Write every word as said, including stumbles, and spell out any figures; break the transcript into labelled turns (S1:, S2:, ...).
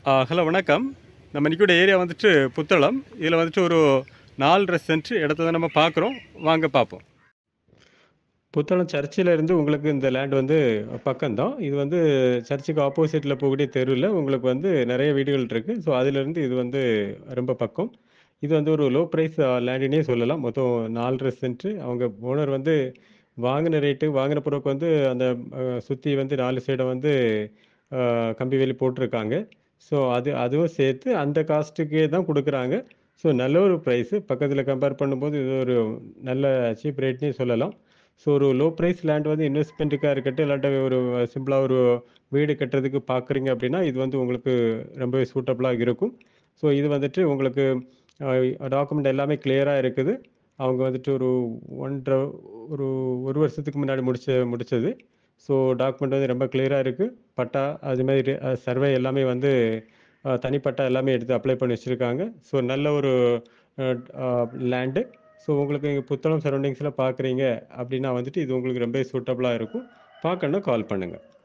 S1: ஆ hello வணக்கம். நம்ம நிற்கக்கூடிய ஏரியா வந்துட்டு புத்தளம். இதில் வந்துட்டு ஒரு நாலரை சென்ட் இடத்த தான் நம்ம பார்க்குறோம். வாங்க பார்ப்போம். புத்தளம் சர்ச்சில் இருந்து உங்களுக்கு இந்த லேண்ட் வந்து பக்கம்தான். இது வந்து சர்ச்சுக்கு ஆப்போசிட்டில் போகக்கூடிய தெருவில் உங்களுக்கு வந்து நிறைய வீடுகள் இருக்குது. ஸோ அதிலிருந்து இது வந்து ரொம்ப பக்கம். இது வந்து ஒரு லோ ப்ரைஸ் லேண்டுன்னே சொல்லலாம். மொத்தம் நாலரை சென்ட். அவங்க ஓனர் வந்து வாங்கின ரேட்டு வாங்கின பிறகு வந்து அந்த சுற்றி வந்து நாலு சைடை வந்து அ, கம்பி வேலி போட்டிருக்காங்க. ஸோ அது அதுவும் சேர்த்து அந்த காஸ்ட்டுக்கே தான் குடுக்குறாங்க. ஸோ நல்ல ஒரு ப்ரைஸு. பக்கத்தில கம்பேர் பண்ணும்போது இது ஒரு நல்ல சீப் ரேட்ன்னே சொல்லலாம். ஸோ ஒரு லோ ப்ரைஸ் லேண்ட் வந்து இன்வெஸ்ட்மெண்ட்டுக்கா இருக்கட்டும், இல்லாட்டா ஒரு சிம்பிளா ஒரு வீடு கட்டுறதுக்கு பார்க்குறீங்க அப்படின்னா, இது வந்து உங்களுக்கு ரொம்பவே சூட்டபிளா இருக்கும். ஸோ இது வந்துட்டு உங்களுக்கு அ டாக்குமெண்ட் எல்லாமே கிளியரா இருக்குது. அவங்க வந்துட்டு ஒரு ஒன்றரை ஒரு 1 வருஷத்துக்கு முன்னாடி முடிச்ச முடிச்சது. ஸோ டாக்குமெண்ட் வந்து ரொம்ப கிளியரா இருக்கு. பட்டா அது மாதிரி அ சர்வே எல்லாமே வந்து அ தனிப்பட்டா எல்லாமே எடுத்து அப்ளை பண்ணி வச்சிருக்காங்க. ஸோ நல்ல ஒரு அ அ லேண்டு. ஸோ உங்களுக்கு இங்க புத்தளம் சரவுண்டிங்ஸ்ல பார்க்குறீங்க அப்படின்னா வந்துட்டு, இது உங்களுக்கு ரொம்பவே சூட்டபிளா இருக்கும். பார்க்கணும்னா கால் பண்ணுங்க.